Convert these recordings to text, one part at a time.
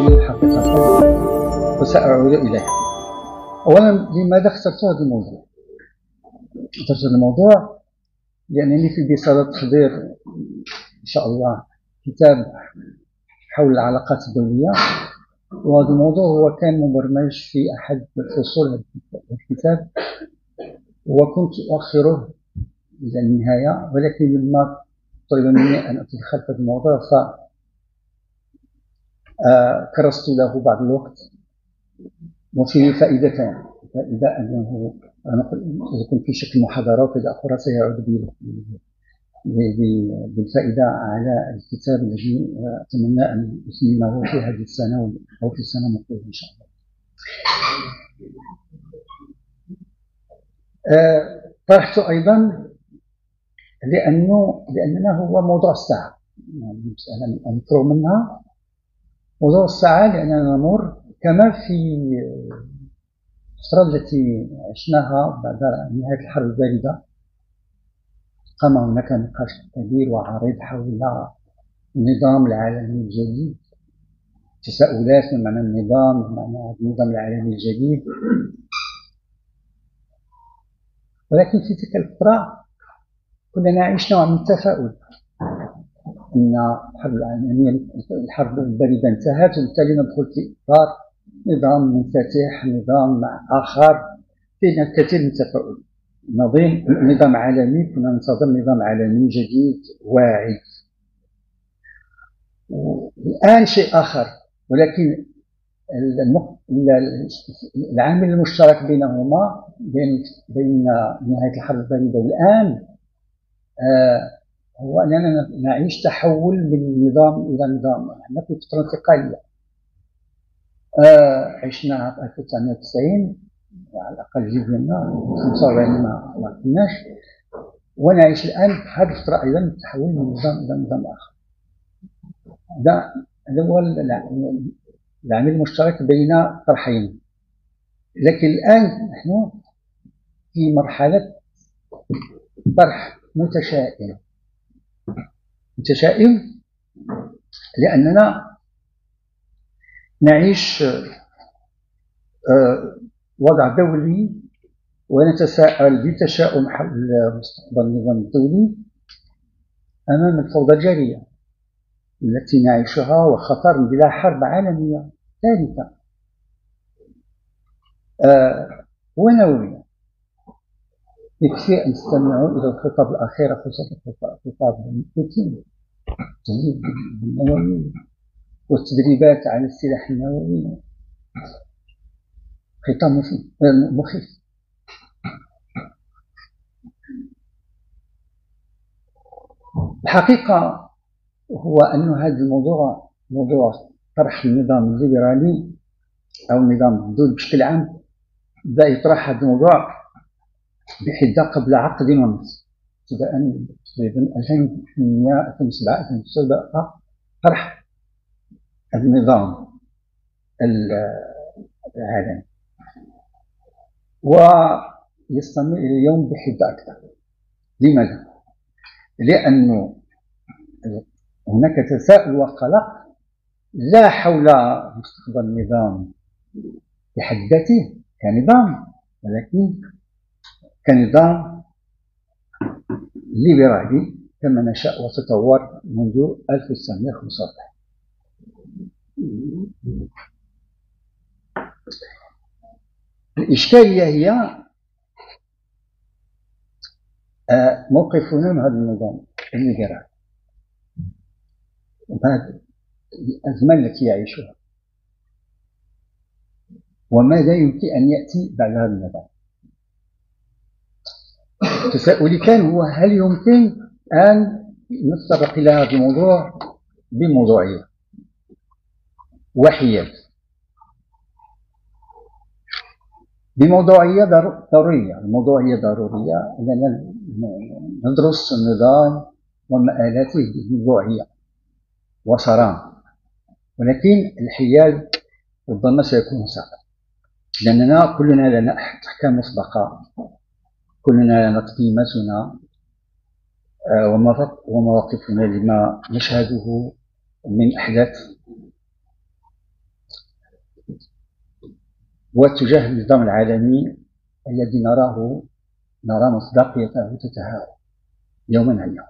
التحليل حقيقة، وسأعود إليها. أولا، لماذا اخترت هذا الموضوع؟ اخترت هذا الموضوع لأنني في بصدد تحضير إن شاء الله كتاب حول العلاقات الدولية، وهذا الموضوع هو كان مبرمج في أحد فصول الكتاب، وكنت أؤخره إلى النهاية، ولكن لما طلب مني أن أتدخل في الموضوع فكرست له بعض الوقت. وفيه فائدتان: فائدة أنه يكون في شكل محاضرات، وفائدة أخرى سيعود بالفائدة على الكتاب الذي أتمنى أن أتممه في هذه السنة أو في السنة المقبلة إن شاء الله. طرحته أيضا لأننا هو موضوع الساعة، يعني نفرغ منها موضوع الساعة، لأننا نمر كما في الفترة التي عشناها بعد نهاية الحرب الباردة. قام هناك نقاش كبير وعريض حول النظام العالمي الجديد، تساؤلات من معنى النظام، معنى النظام العالمي الجديد. ولكن في تلك الفترة كنا نعيش نوع من التفاؤل أن الحرب الباردة انتهت، وبالتالي ندخل في إطار نظام منفتح، نظام آخر فيه الكثير من التفاؤل. نظام عالمي، كنا ننتظر نظام عالمي جديد واعي. الآن شيء آخر، ولكن العامل المشترك بينهما، بين نهاية الحرب الباردة والآن، هو أننا نعيش تحول من نظام إلى نظام. نحن في فترة انتقالية، عشنا في 1990 على الأقل جزء منها، 45 ما كناش، ونعيش الآن في هذه الفترة أيضا التحول من نظام إلى نظام آخر. هذا هو العامل المشترك بين الطرحين. لكن الآن نحن في مرحلة طرح متشائم لأننا نعيش وضع دولي، ونتساءل بتشاؤم حول مستقبل النظام الدولي أمام الفوضى الجارية التي نعيشها، وخطر بلا حرب عالمية ثالثة ونووية. يكفي أن تستمعوا إلى الخطاب الأخير، خصوصا خطاب بوتين، التهديد بالنووي والتدريبات على السلاح النووي، خطاب مخيف. الحقيقة هو أن هذا الموضوع، موضوع طرح النظام الليبرالي أو النظام الدولي بشكل عام، بدأ يطرح هذا الموضوع بحدة قبل عقد ونصف، ابتداء تقريبا 2008 2007 2009 بدأ طرح النظام العالمي، ويستمر إلى اليوم بحدة أكثر. لماذا؟ لأنه هناك تساؤل وقلق لا حول مستقبل النظام بحد ذاته كنظام، ولكن كنظام ليبرالي كما نشأ وتطور منذ 1945. الإشكالية هي موقفنا من هذا النظام الليبرالي وهذه الأزمة التي يعيشها، وماذا يمكن أن يأتي بعد هذا النظام. تساؤلي كان هو: هل يمكن أن نتطرق إلى هذا الموضوع بموضوعية وحياد، بموضوعية ضرورية؟ الموضوعية ضرورية أننا ندرس النظام ومآلاته بموضوعية وصرامة، ولكن الحياد ربما سيكون صعب، لأننا كلنا لنا أحكام مسبقة، كلنا لنا قيمتنا ومواقفنا لما نشهده من أحداث واتجاه النظام العالمي الذي نرى مصداقيته تتهاوى يوما عن يوم.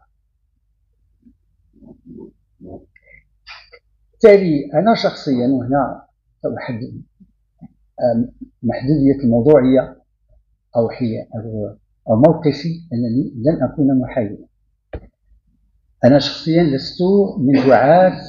بالتالي أنا شخصيا، وهنا أحدد محدودية الموضوعية أو موقفي، أنني لن أكون محايدا. أنا شخصيا لست من دعاة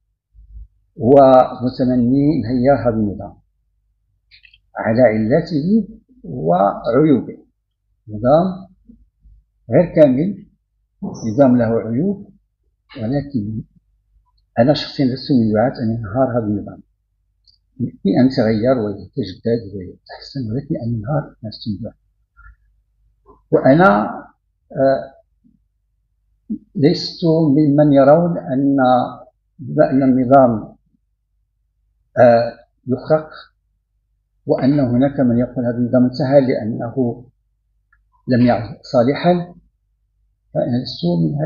ومتمني انهيار هذا النظام على علاته وعيوبه. نظام غير كامل، نظام له عيوب، ولكن أنا شخصيا لست من دعاة أن ينهار هذا النظام. يمكن أن يتغير ويتجدد ويتحسن، ولكن أن ينهار لست من دعاة. وأنا لست ممن يرون أن النظام يخرق، وأن هناك من يقول هذا النظام انتهى لأنه لم يعد صالحا. فأنا لست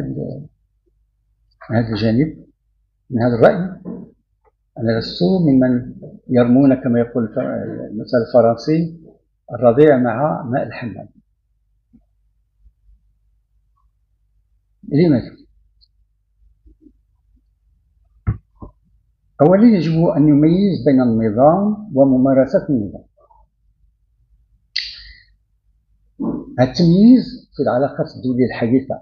من هذا الجانب، من هذا الرأي. أنا لست ممن يرمون كما يقول المثل الفرنسي الرضيع مع ماء الحمام. لماذا؟ أولا يجب أن يميز بين النظام وممارسة النظام. التمييز في العلاقات الدولية الحديثة،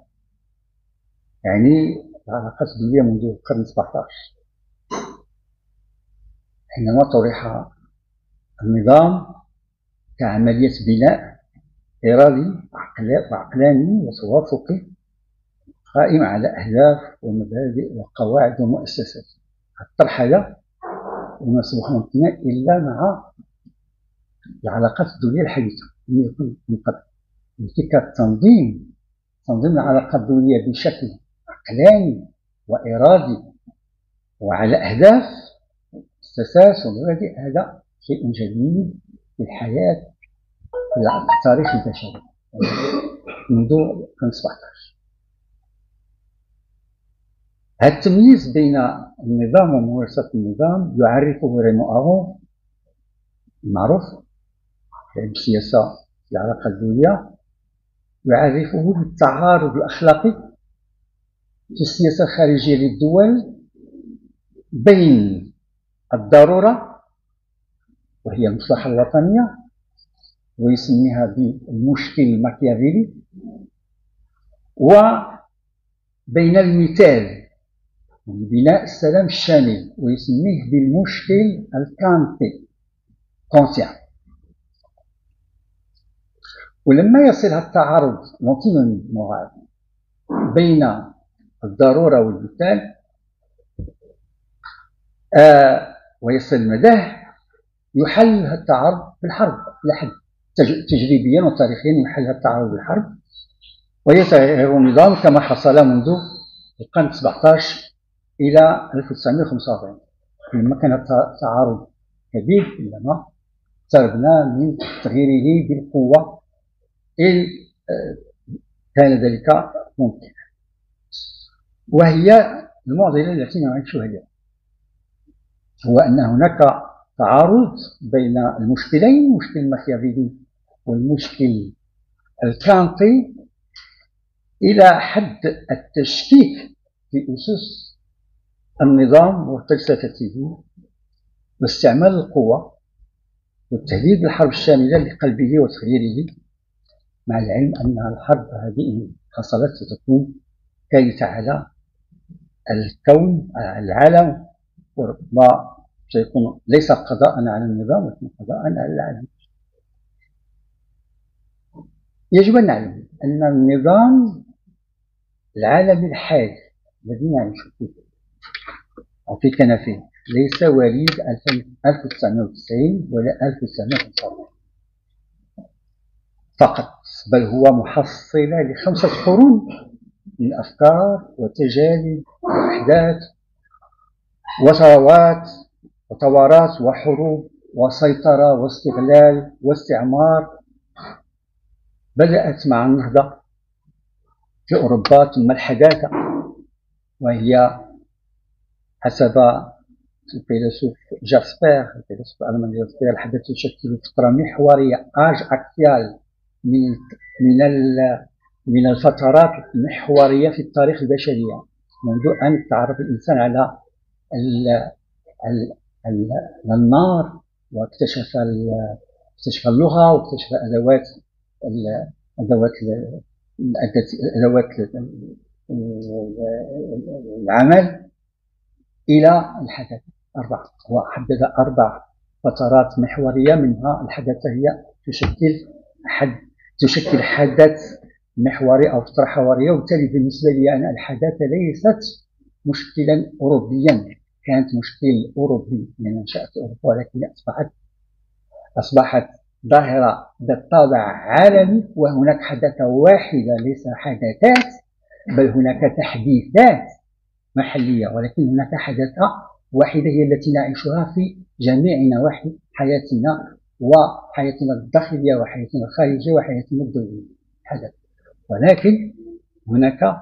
يعني العلاقات الدولية منذ القرن 17 حينما طرح النظام كعملية بناء إرادي وعقلاني وتوافقي قائم على أهداف ومبادئ وقواعد ومؤسسات. الطرح هذا لم يصبح ممكنا إلا مع العلاقات الدولية الحديثة، لم يكن من قبل. فكرة تنظيم العلاقات الدولية بشكل عقلاني وإرادي وعلى أهداف مؤسسات ومبادئ، هذا شيء جديد في الحياة في التاريخ البشري منذ القرن 17. هذا التمييز بين النظام وممارسة النظام يعرفه ريمون أرون المعروف في علم السياسة في العلاقة الدولية، يعرفه بالتعارض الأخلاقي في السياسة الخارجية للدول بين الضرورة وهي المصلحة الوطنية، ويسميها بالمشكل الماكيافيلي، وبين المثال بناء السلام الشامل ويسميه بالمشكل الكانتي كونسيان. ولما يصل هذا التعارض بين الضرورة والمثال ويصل المداه، يحل هذا التعارض بالحرب إلى حد تجريبيا وتاريخيا. يحل هذا التعارض بالحرب ويتغير النظام كما حصل منذ القرن 17 إلى 1945. لما كان التعارض كبير إنما اقتربنا من تغييره بالقوة إن كان ذلك ممكن. وهي المعضلة التي نعيشها اليوم، هو أن هناك تعارض بين المشكلين، المشكل الماكيافيلي والمشكل الكانتي، إلى حد التشكيك في أسس النظام وفلسفته واستعمال القوة والتهديد بالحرب الشاملة لقلبه وتغييره، مع العلم أن الحرب هذه إن حصلت ستكون كارثة على الكون على العالم، وربما سيكون ليس قضاء على النظام ولكن قضاء على العالم. يجب أن نعلم أن النظام العالمي الحالي الذي نعيش فيه وفي كنفه ليس وليد 1990 ولا 1945 فقط، بل هو محصلة ل5 قرون من أفكار وتجارب وأحداث وثروات وثورات وحروب وسيطرة واستغلال واستعمار، بدأت مع النهضة في أوروبا ثم الحداثة، وهي حسب الفيلسوف جاسبير، الفيلسوف الألماني جاسبير، الحدث يشكل فترة محورية اج اكسيال من الفترات المحورية في التاريخ البشرية، منذ أن تعرف الإنسان على النار واكتشف اللغة واكتشف أدوات العمل إلى الحدث. هو حدد 4 فترات محورية، منها الحدث هي تشكل حدث محوري أو فترة حوارية. وبالتالي بالنسبة لي أنا الحداثة ليست مشكلا أوروبيا، كانت مشكل أوروبي لأن نشأت أوروبا، ولكن أصبحت ظاهرة بالطابع عالمي، وهناك حداثة واحدة ليس حدثات، بل هناك تحديثات محلية، ولكن هناك حداثة واحدة هي التي نعيشها في جميع نواحي حياتنا، وحياتنا الداخلية وحياتنا الخارجية وحياتنا الدولية حدث. ولكن هناك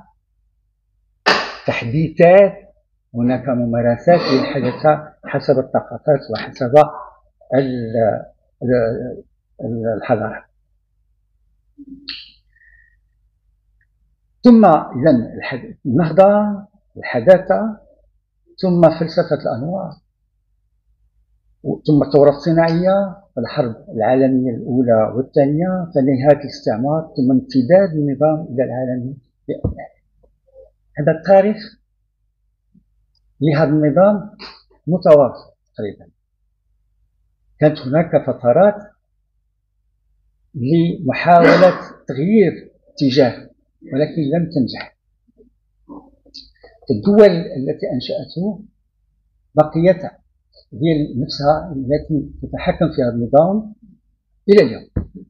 تحديثات، هناك ممارسات للحدث حسب الثقافات وحسب الحضارة. ثم إذن النهضة، الحداثة، ثم فلسفة الأنوار، ثم الثورة الصناعية، الحرب العالمية الأولى والثانية، فنهاية الاستعمار، ثم امتداد النظام إلى العالم. هذا التاريخ لهذا النظام متواصل تقريبا. كانت هناك فترات لمحاولة تغيير اتجاه ولكن لم تنجح. الدول التي أنشأته بقيت هي نفسها التي تتحكم في هذا النظام إلى اليوم.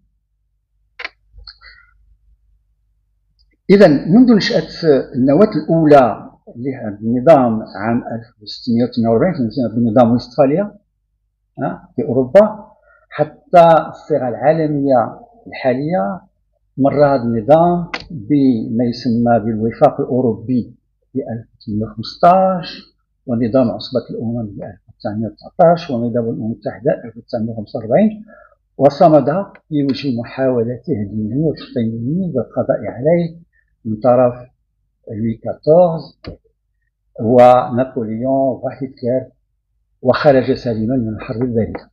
إذن منذ نشأة النواة الأولى لهذا النظام عام 1648 في نظام وستفاليا في أوروبا حتى الصيغة العالمية الحالية، مر هذا النظام بما يسمى بالوفاق الأوروبي في 1815، ونظام عصبة الأمم في 1919، ونظام الأمم المتحدة 1945، وصمد في وجه محاولته الدينية والشيطانية بالقضاء عليه من طرف لوي XIV ونابليون وهتلر، وخرج سالما من الحرب الباردة.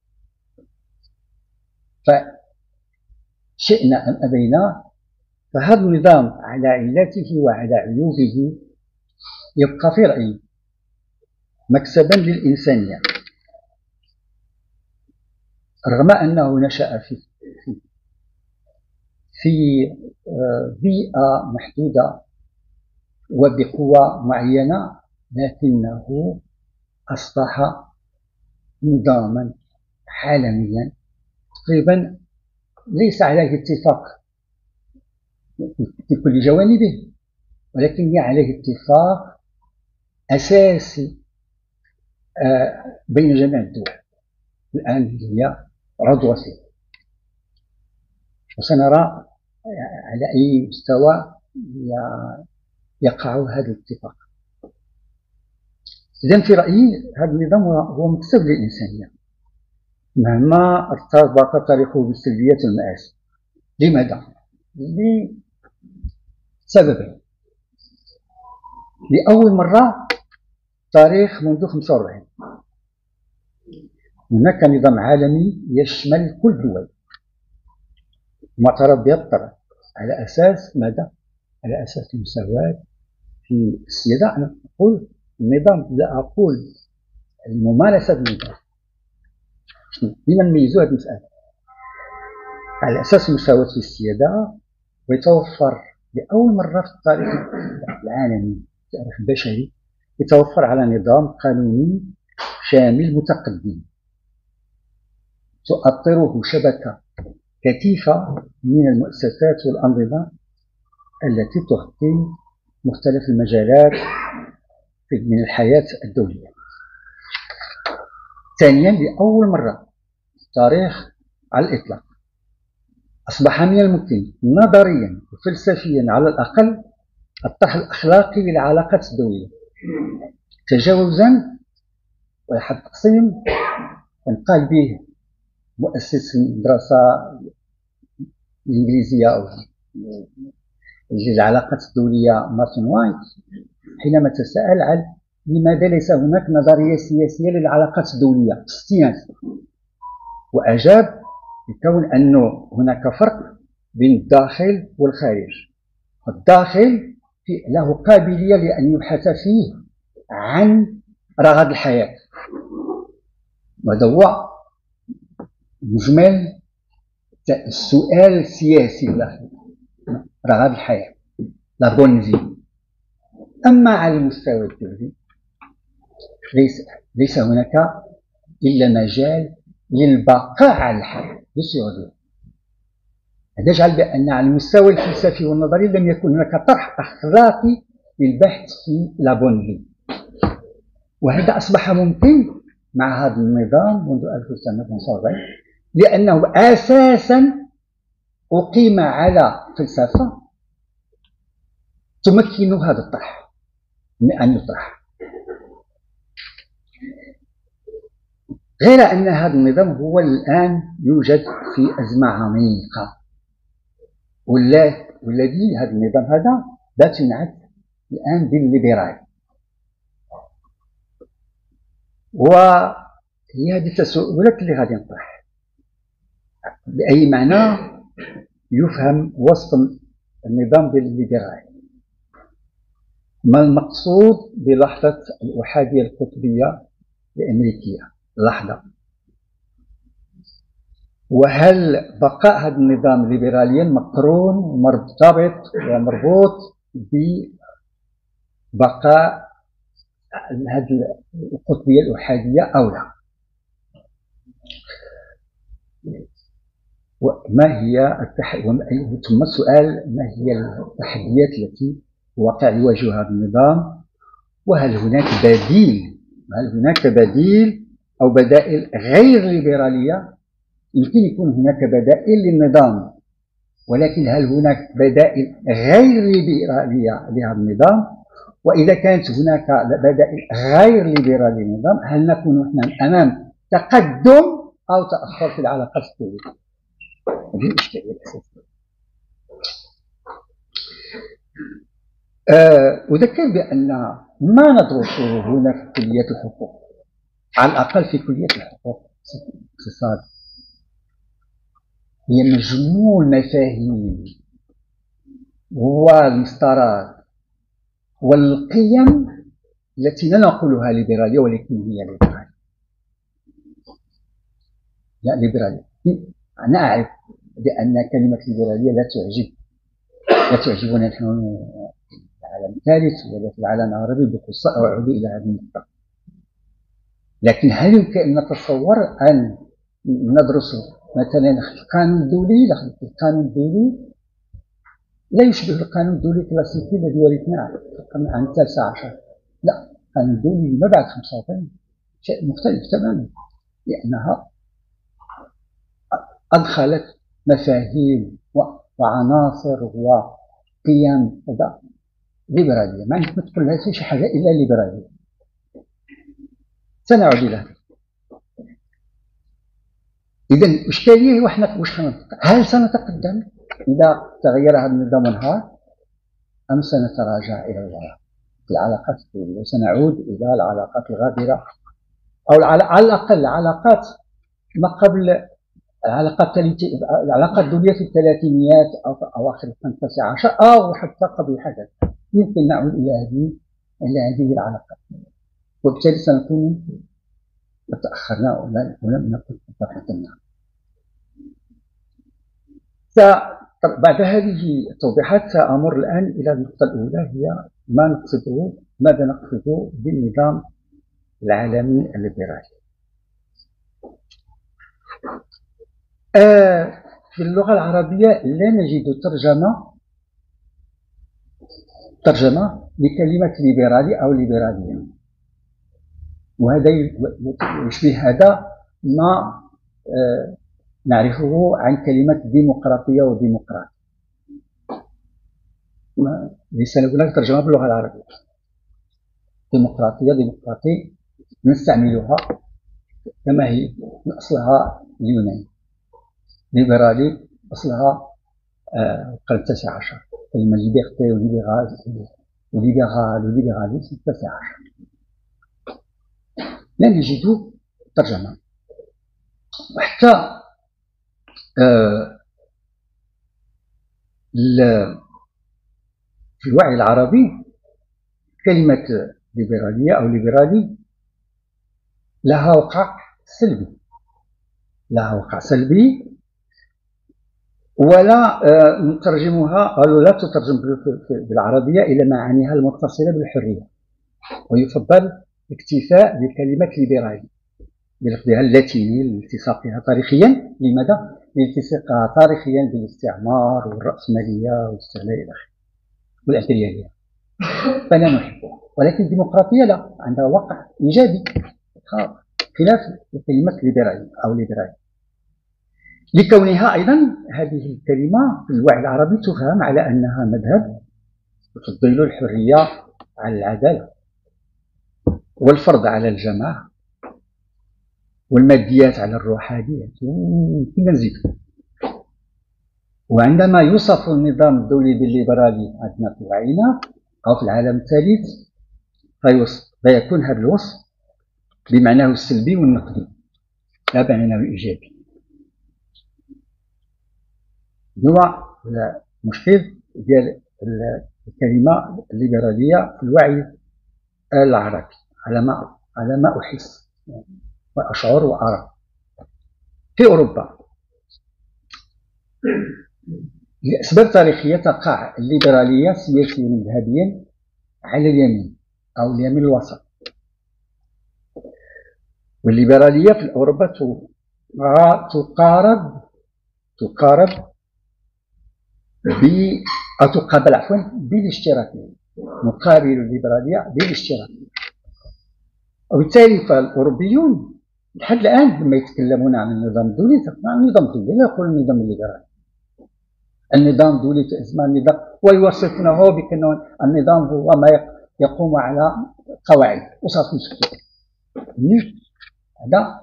فشئنا أم أبينا فهذا النظام على علته وعلى عيوبه يبقى في رأيي مكسبا للإنسانية، رغم أنه نشأ في بيئة محدودة وبقوة معينة، لكنه أصبح نظاما عالميا تقريبا ليس عليه اتفاق في كل جوانبه، ولكن عليه اتفاق أساسي بين جميع الدول الآن هي عضوة فيه، وسنرى على أي مستوى يقع هذا الاتفاق. إذن في رأيي هذا النظام هو مكسب للإنسانية مهما ارتبط تاريخه بالسلبيات والمآسي. لماذا؟ لسببين. لأول مرة تاريخ منذ 45 هناك نظام عالمي يشمل كل الدول معترف بها بالطبع، على أساس ماذا؟ على أساس المساواة في السيادة. أنا أقول النظام، لا أقول الممارسة بالنظام. لما نميزوا هذه المسألة على أساس المساواة في السيادة، ويتوفر لأول مرة في التاريخ العالمي التاريخ البشري يتوفر على نظام قانوني شامل متقدم تؤطره شبكة كثيفة من المؤسسات والأنظمة التي تغطي مختلف المجالات من الحياة الدولية. ثانيا، لأول مرة في التاريخ على الإطلاق أصبح من الممكن نظريا وفلسفيا على الأقل الطرح الأخلاقي للعلاقات الدولية، تجاوزا وهذا التقسيم قال به مؤسس المدرسة الإنجليزية أو العلاقات الدولية مارتن وايت حينما تساءل عن لماذا ليس هناك نظرية سياسية للعلاقات الدولية في الستينات، وأجاب بكون أنه هناك فرق بين الداخل والخارج. الداخل له قابلية لأن يبحث فيه عن رغد الحياة، وهذا هو مجمل السؤال السياسي رغد الحياة، لا بون في. أما على المستوى الدولي ليس هناك إلا مجال للبقاء على الحياة بسيولي. هذا يجعل بأن على المستوى الفلسفي والنظري لم يكن هناك طرح أخلاقي للبحث في لا بون في، وهذا أصبح ممكن مع هذا النظام منذ 1975 لأنه أساسا أقيم على فلسفة تمكن هذا الطرح من أن يطرح. غير أن هذا النظام هو الآن يوجد في أزمة عميقة، والذي هذا النظام هذا بات ينعت الآن بالليبرال، وهي هذه التساؤلات اللي غادي نطرح. بأي معنى يفهم وسط النظام بالليبرال؟ ما المقصود بلحظة الأحادية القطبية الأمريكية؟ لحظة. وهل بقاء هذا النظام ليبراليا مقرون ومرتبط ومربوط ببقاء هذه القطبية الأحادية أو لا؟ وما هي ثم السؤال ما هي التحديات التي واقع يواجه هذا النظام؟ وهل هناك بديل أو بدائل غير ليبرالية؟ يمكن يكون هناك بدائل للنظام، ولكن هل هناك بدائل غير ليبرالية لهذا النظام؟ وإذا كانت هناك بدائل غير ليبرالية للنظام، هل نكون نحن أمام تقدم أو تأخر في العلاقات الدولية؟ هذه الإشكالية الأساسية. أذكر بأن ما ندرسه هنا في كلية الحقوق، على الأقل في كلية الحقوق الاقتصاد، هي مجموع المفاهيم والمسطرات والقيم التي لا نقولها ليبرالية ولكن هي ليبرالية. أنا أعرف بأن كلمة ليبرالية لا تعجبنا نحن العالم الثالث ولا في العالم العربي بخصوص أعود إلى هذه النقطة، لكن هل يمكن أن نتصور أن ندرس مثلا القانون الدولي؟ القانون الدولي لا يشبه القانون الدولي الكلاسيكي الذي ورثناه في القرن عن 19. لا، القانون الدولي ما بعد 45 شيء مختلف تماما، لأنها أدخلت مفاهيم وعناصر وقيم ليبرالية، ما عندك ما تقول لها شي حاجة إلا ليبرالية. سنعود إلى هذا. إذا الإشكالية واش هل سنتقدم إذا تغير هذا النظام وانهار أم سنتراجع إلى الوراء في العلاقات الدولية وسنعود إلى العلاقات الغابرة أو على الأقل العلاقات ما قبل العلاقات الدولية في الثلاثينيات أو في أواخر القرن التاسع عشر أو حتى قبل حدث. يمكن نعود إلى هذه العلاقات، وبالتالي سنكون تأخرنا ولم نكن قدمنا. بعد هذه التوضيحات سأمر الآن إلى النقطة الأولى، هي ماذا نقصد بالنظام العالمي الليبرالي. في اللغة العربية لا نجد ترجمة لكلمة ليبرالي أو ليبرالية، وهذا يشبه هذا ما نعرفه عن كلمة ديمقراطية وديمقراطي. ليس هناك ترجمة باللغة العربية. ديمقراطي نستعملها كما هي، من أصلها اليوناني. ليبرالي أصلها القرن التاسع عشر، كلمة ليبرتي وليبراليزم التاسع عشر. لن يجدوا ترجمة. وحتى في الوعي العربي كلمة ليبرالية أو ليبرالي لها وقع سلبي، ولا نترجمها، قالوا لا تترجم بالعربية إلى معانيها المتصلة بالحرية، ويفضل الاكتفاء بكلمة ليبرالي بلفظها اللاتيني لالتصاقها تاريخيا. لماذا؟ لالتصاقها تاريخيا بالاستعمار والرأسمالية والاستغلال إلى آخره والإمبريالية، فلا نحبها. ولكن الديمقراطية لا، عندها وقع إيجابي خلاف كلمة ليبرالي أو ليبرالي، لكونها أيضا هذه الكلمة في الوعي العربي تفهم على أنها مذهب يفضل الحرية على العدالة، والفرض على الجماعة، والماديات على الروحانية، كنا نزيد. وعندما يوصف النظام الدولي بالليبرالي عندنا في وعينا أو في العالم الثالث، فيكون هذا الوصف بمعناه السلبي والنقدي لا بمعناه الإيجابي. هو المشكل ديال الكلمة الليبرالية في الوعي العربي على ما أحس وأشعر وأرى. في أوروبا لأسباب تاريخية تقع الليبرالية سياسيا مذهبيا على اليمين أو اليمين الوسط، والليبرالية في أوروبا تقارب أو تقابل عفوا بالاشتراكية، مقابل الليبرالية بالاشتراكية. وبالتالي فالأوروبيون لحد الآن لما يتكلمون عن النظام الدولي النظام الدولي لا يقول النظام الليبرالي، النظام الدولي اسمه النظام، ويوصفونه بأنه النظام هو ما يقوم على قواعد وصافي مسكين. هذا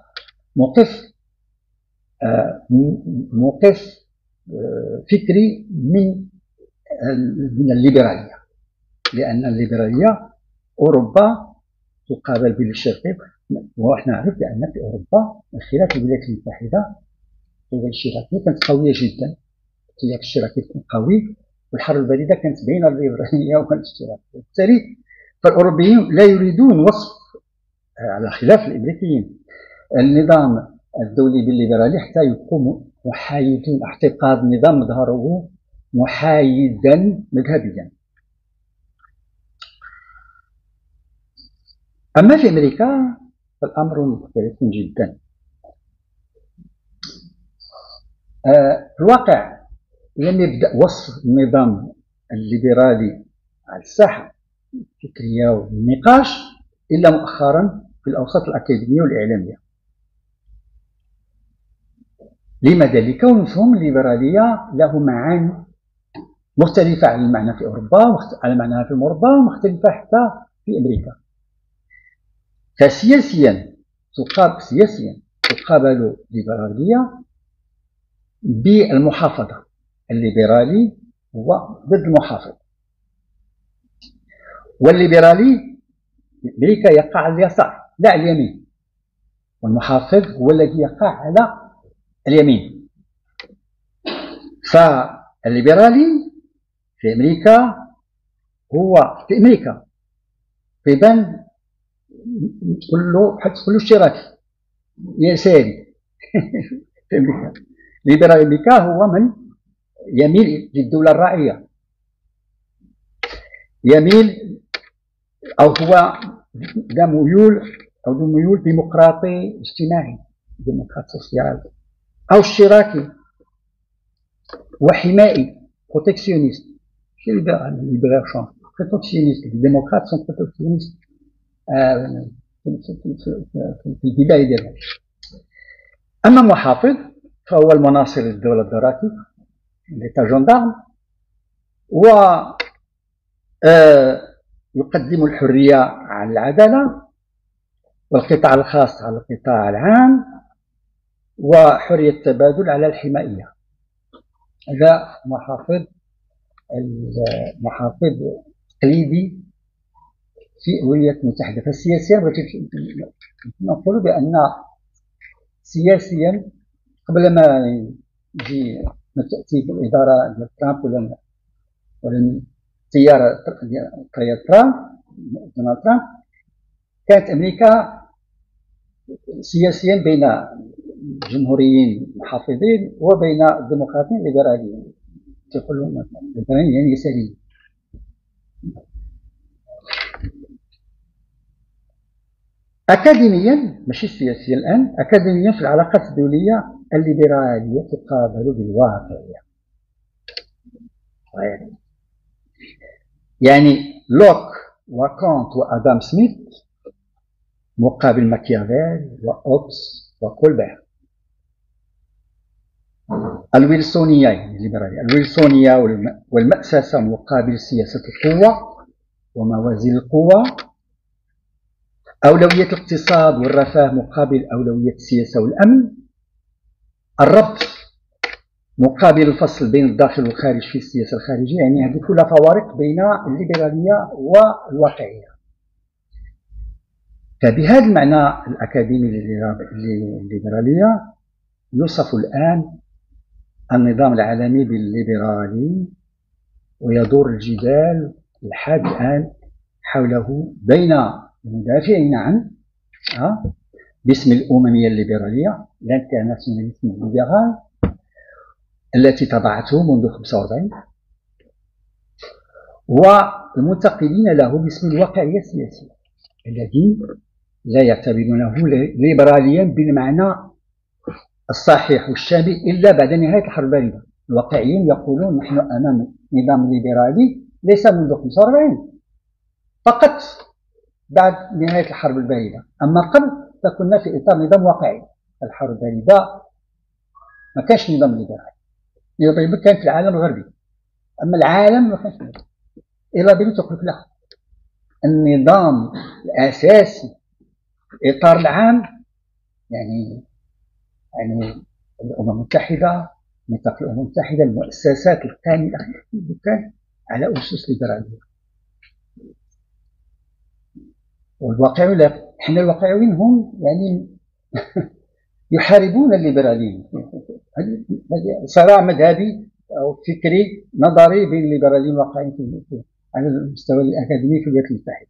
موقف فكري من الليبرالية، لأن الليبرالية أوروبا تقابل بالاشتراكية، ونحن نعرف بأن في أوروبا من خلال الولايات المتحدة الاشتراكية كانت قوية جدا، التيار الاشتراكي كان قوي، والحرب الباردة كانت بين الليبرالية والاشتراكية. وبالتالي فالأوروبيين لا يريدون وصف، على خلاف الأمريكيين، النظام الدولي بالليبرالي حتى يكون محايدون، اعتقاد النظام مظهره محايدا مذهبيا. أما في أمريكا فالأمر مختلف جدا. في الواقع لم يبدأ وصف النظام الليبرالي على الساحة الفكرية والنقاش إلا مؤخرا في الأوساط الأكاديمية والإعلامية. لماذا؟ لكون مفهوم الليبرالية له معاني مختلفة عن المعنى في أوروبا، على معناها في أوروبا، ومختلفة حتى في أمريكا. فسياسيا تقابل الليبرالية بالمحافظة. الليبرالي هو ضد المحافظ، والليبرالي في أمريكا يقع على اليسار لا على اليمين، والمحافظ هو الذي يقع على اليمين. فالليبرالي في أمريكا يبان تقول له اشتراكي يساري في أمريكا. الليبرالي في أمريكا هو من يميل للدولة الرائعة، يميل أو هو ذا ميول ديمقراطي اجتماعي، ديمقراط سوسيال، أو اشتراكي وحمائي بروتكسيونيست. بروتكسيونيست، الديمقراط سون بروتكسيونيست في البداية ديالها. أما المحافظ فهو المناصر للدولة الديمقراطية، ليتا جوندارم، و يقدم الحرية على العدالة، والقطاع الخاص على القطاع العام، وحرية التبادل على الحمائية. هذا محافظ تقليدي في الولايات المتحدة. فالسياسيا بغيت نقول بأن سياسيا قبل ما يجي تأتي الإدارة ديال ترامب ولا التيار ترامب دونالد ترامب، كانت أمريكا سياسيا بين الجمهوريين المحافظين وبين الديمقراطيين الليبراليين، تقولوا مثلا الليبراليين يعني يساريين. أكاديميا ماشي سياسيا الآن، أكاديميا في العلاقات الدولية الليبرالية تقابل بالواقعية. يعني لوك وكونت وآدام سميث مقابل ماكيافيل وأوبس وكولبير. الويلسونية يعني الليبرالية الويلسونية والمأسسة مقابل سياسة القوة وموازين القوة. أولوية الاقتصاد والرفاه مقابل أولوية السياسة والأمن. الربط مقابل الفصل بين الداخل والخارج في السياسة الخارجية. يعني هذه كلها فوارق بين الليبرالية والواقعية. فبهذا المعنى الأكاديمي للليبرالية يوصف الآن النظام العالمي بالليبرالي، ويدور الجدال الحاد الآن حوله بين المدافعين عنه باسم الأممية الليبرالية الانترناسيوناليزم الليبرال التي طبعته منذ 45، والمنتقدين له باسم الواقعية السياسية الذي لا يعتبرونه ليبراليا بالمعنى الصحيح والشامل إلا بعد نهاية الحرب الباردة. الواقعيون يقولون نحن أمام نظام ليبرالي ليس منذ 45، فقط بعد نهاية الحرب الباردة. أما قبل فكنا في إطار نظام واقعي. الحرب الباردة ما كانش نظام ليبرالي، النظام كان في العالم الغربي، أما العالم ما كانش نظام. إلا بين تقول لك لا، النظام الأساسي الإطار العام يعني الأمم المتحدة، ميثاق الأمم المتحدة، المؤسسات الكاملة كان على أسس ليبرالية. والواقعيون حنا الواقعيين هم يعني يحاربون الليبراليين. صراع مذهبي أو فكري نظري بين الليبراليين والواقعيين على المستوى الأكاديمي في الولايات المتحدة.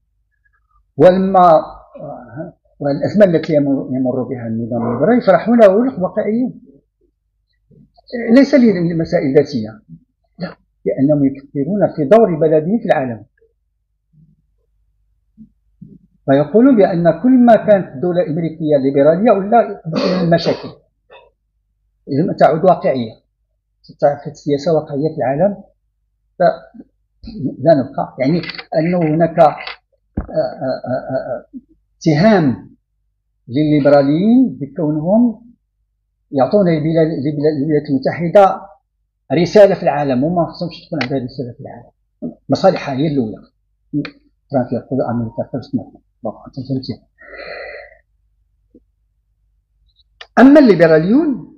والأزمة التي يمر بها النظام الليبرالي يفرحون الواقعيين، ليس لمسائل ذاتية، لا، لأنهم يفكرون في دور بلدهم في العالم. فيقولون بأن كل ما كانت الدولة الأمريكية ليبرالية ولا المشاكل لازم تعود واقعية، في السياسة واقعية في العالم، لا نبقى يعني أنه هناك اتهام للليبراليين بكونهم يعطون الولايات المتحدة رسالة في العالم، وما خصهمش تكون عندها رسالة في العالم، مصالحها هي الأولى. ترامب يقول أمريكا فيرست. أما الليبراليون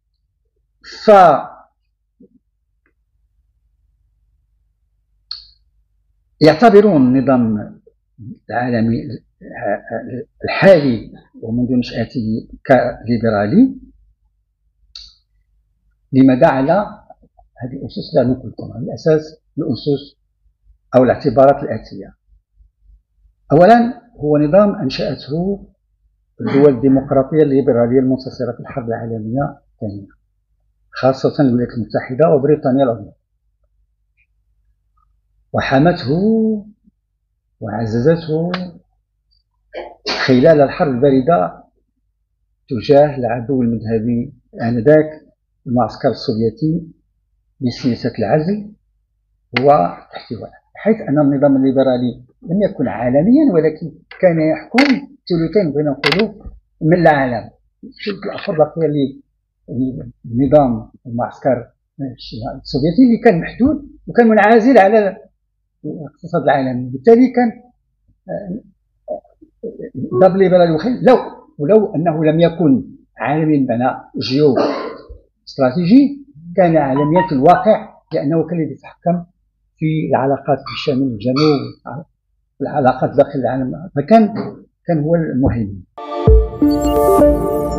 يعتبرون النظام العالمي الحالي ومنذ نشأته كليبرالي. لماذا؟ على هذه الأسس لا نقولكم الأساس الأسس أو الاعتبارات الآتية. أولا، هو نظام أنشأته الدول الديمقراطية الليبرالية المنتصرة في الحرب العالمية الثانية، خاصة الولايات المتحدة وبريطانيا العظمى، وحمته وعززته خلال الحرب الباردة تجاه العدو المذهبي آنذاك المعسكر السوفيتي بسياسة العزل والاحتواء، حيث أن النظام الليبرالي لم يكن عالميا ولكن كان يحكم ثلثين بين نقولوا من العالم. الأفريقية لنظام المعسكر السوفيتي اللي كان محدود وكان منعزل على الاقتصاد العالمي، بالتالي كان ضرب ليبرالي وخير ولو انه لم يكن عالميا بمعنى جيو استراتيجي، كان عالميا في الواقع، لانه كان يتحكم في العلاقات في الشمال والجنوب، العلاقات داخل العالم، فكان هو المهيمن.